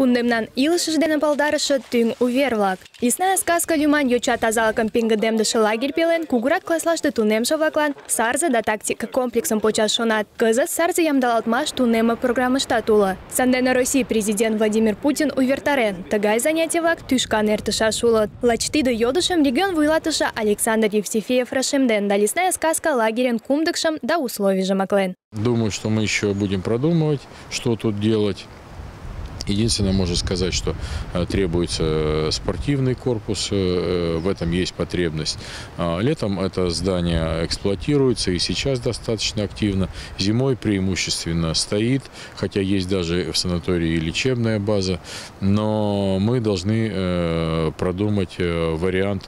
Кундемнан илышыж дене палдарыше тӱҥ увер-влак. Лесная сказка лӱман йоча тазалыкым пеҥгыдемдыше лагерь пелен кугурак класслаште тунемше-влаклан сарзе да тактика комплексым почаш шонат. Кызыт сарзе ямдылалтмаш тунемме программыштат уло. Сандене Россий президент Владимир Путин увертарен, тыгай занятий-влак тӱшкан эртышаш улыт. Лач тиде йодышым регион вуйлатыше Александр Евстифеев рашемден да лесная сказка лагерен кумдыкшым да условийжым аклен. Думаю, что мы еще будем продумывать, что тут делать. Единственное, можно сказать, что требуется спортивный корпус, в этом есть потребность. Летом это здание эксплуатируется и сейчас достаточно активно. Зимой преимущественно стоит, хотя есть даже в санатории лечебная база. Но мы должны продумать вариант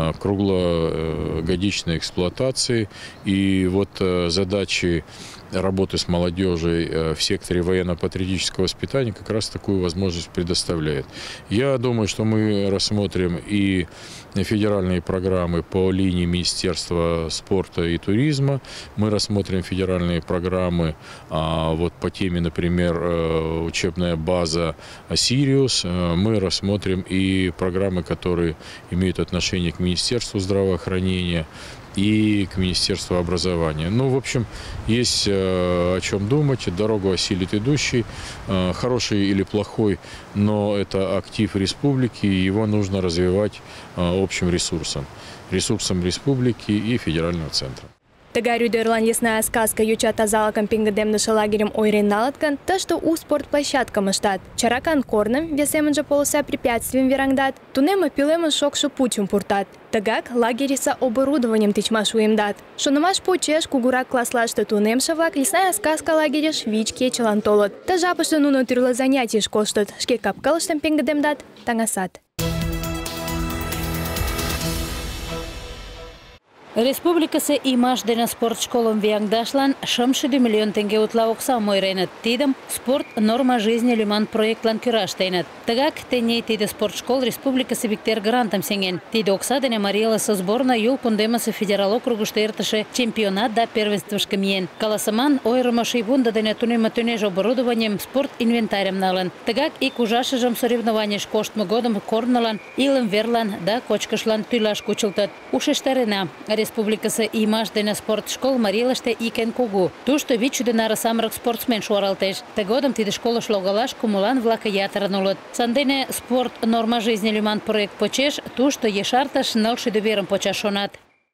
круглогодичной эксплуатации. И вот задачи работы с молодежью в секторе военно-патриотического воспитания как раз такую возможность предоставляет. Я думаю, что мы рассмотрим и федеральные программы по линии Министерства спорта и туризма. Мы рассмотрим федеральные программы вот по теме, например, учебная база «Сириус». Мы рассмотрим и программы, которые имеют отношение к Министерству здравоохранения и к Министерству образования. Ну, в общем, есть о чем думать. Дорогу осилит идущий, хороший или плохой, но это актив республики, и его нужно развивать общим ресурсом республики и федерального центра. Тыгай рӱдӧрлан лесная сказка йоча тазалыкым пеҥгыдемдыше лагерьым ойырен налыт гын, тыште у спортплощадкым ыштат. Чаракан корным, вес семынже полоса препятствийым вераҥдат, тунемме пӧлемыш шокшо пучым пуртат. Тыгак лагерьысе оборудованием тичмаш уэмдат. Шонымаш почеш кугурак класслаште тунемше-влак лесная сказка лагерьыш 5 кечылан толыт. Ты жапыште нуно тӱрлӧ занятийыш коштыт, шке кап-кылыштым пеҥгыдемдат, таҥасат. Республикасы имаш дене спорт школым вияҥдашлан 500 миллион теҥге утла оксам ойыреныт. Тидым спорт норма жизни лӱман проектлан кӧра ыштеныт. Тыгак тений тиде спорт школ республикысе виктер грантым сеҥен. Тиде окса дене Марий Элысе сборна Юл кундемысе федерал округышто эртыше чемпионат да первенствышке миен. Каласыман, ойырымо шийвундо дене тунемме тӱнеш оборудованием, спорт инвентарьым налын. Тыгак ик ужашыжым соревнованийыш коштмо годым корнылан, илым верлан да кочкышлан тӱлаш кучылтыт. Ушештарена, республикысе имаш дене спорт школ Марий Элыште ик эн кугу. Тушто 500 наре самырык спортсмен шуаралтеш. Тыгодым тиде школыш логалаш кумылан-влак ятырын улыт. Сандене спорт норма жизни лӱман проект почеш тушто ешартыш 900 верым почаш шонат.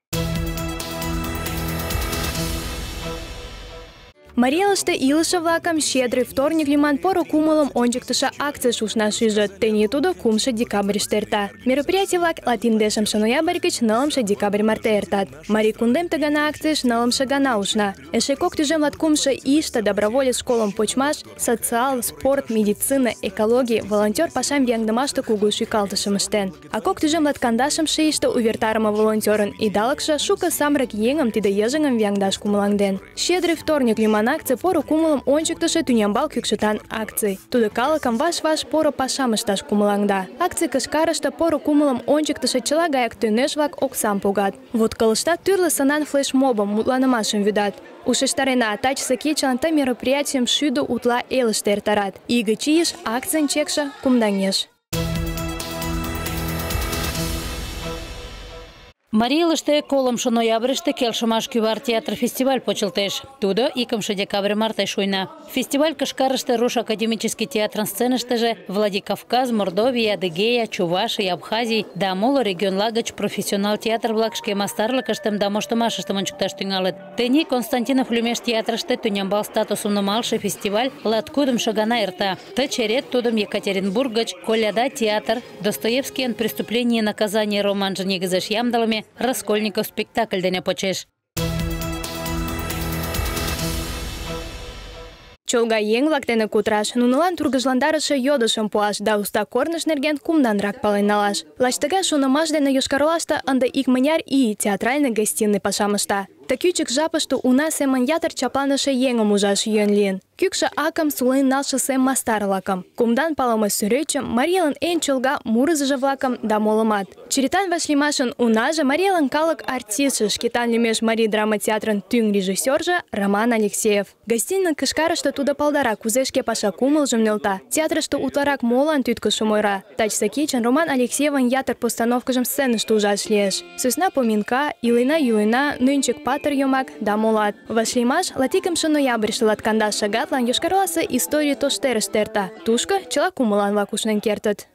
Марий Элыште илыше-влакым «Щедрый вторник» лӱман поро кумылым ончыктышо акцийыш ушнаш ӱжыт. Тений тудо 3 декабрьыште эрта. Мероприятий-влак 25 ноябрь гыч 9 декабрь марте эртат. Марий кундем ты гана акцийыш 9 гана ушна. Эше кок тӱжем 3 ийыште доброволец школым почмаш, социал, спорт, медицина, экологий, волонтер пашам вияҥдымаште кугу шӱкалтышым ыштен. А кок тӱжем 15 ийыште увертарыме волонтерын идалыкше шуко самырык еҥым тиде йыжыҥым вияҥдаш кумылаҥден. «Щедрый вторник» лӱман акций поро кумылым ончыктышо тӱнямбал кӱкшытан акций. Тудо калыкым ваш-ваш поро пашам ышташ кумылаҥда. Акций кышкарыште поро кумылым ончыктышо чыла гаяк тӧнеш-влак оксам погат. Вот кылыштат тӱрлӧ сынан флешмобым, мутланымашым вӱдат. Ушештарена, тачысе кечылан ты мероприятийым 50 утла элыште эртарат. Ий гыч ийыш акцийын чекше кумдаҥеш. Марий Элыште 10 ноябрьыште келшымаш кӱвар театр фестиваль почылтеш. Тудо 2 декабрь марте шуйна. Фестиваль Кышкарыште руш академический театрын сценыштыже Владикавказ, Мордовия, Адыгея, Чуваший, Абхазий да моло регионла гыч профессионал театр-влак шке мастарлыкыштым да моштымашыштым ончыкташ тӱҥалыт. Тений Константинов лӱмеш театрыште тӱнямбал статусым нумалше фестиваль 20 гана эрта. Ты черет тудым Екатеринбург гыч Коляда театр, Достоевскийын «Преступление и наказание» романжы негизеш ямдылыме Раскольников спектакль дене почеш. Чолга еҥ-влак дене кутыраш, нунылан тургыжландарыше йодышым пуаш да уста корныш нерген кумданрак пален налаш. Лач тыгай шонымаш дене Йошкар-Олаште ынде икмыняр ий театральный гостиный пашам ышта. Такючик жапышты уна семен ятыр чапланыше еҥым ужаш йӧн лийын. Кӱкшӧ акым сулен налше сем мастар-влакым, кумдан палыме сӱретчым, Мариялан эн чолга мурызыжо-влакым да молымат. Черетан вашлиймашын унаже Мариялан калык артистше, шкетан лӱмеш Марий драма театрын тӱҥ режиссёржо Роман Алексеев. Гостиный кышкарыште тудо палдара, кузе шке паша кумылжым нӧлта, театрыште утларак молан тӱткышым ойыра. Тачысе кечын Роман Алексеевын ятыр постановкыжым сценыште ужаш лиеш. «Сӧсна поминка», «Илена-юлена», «Нӧнчык-патыр йомак» да молат. Вашлиймаш 21 ноябрьыште 15 шагатлан Йошкар-Оласе историй тоштерыште эрта. Тушко чыла кумылан-влак ушнен кертыт.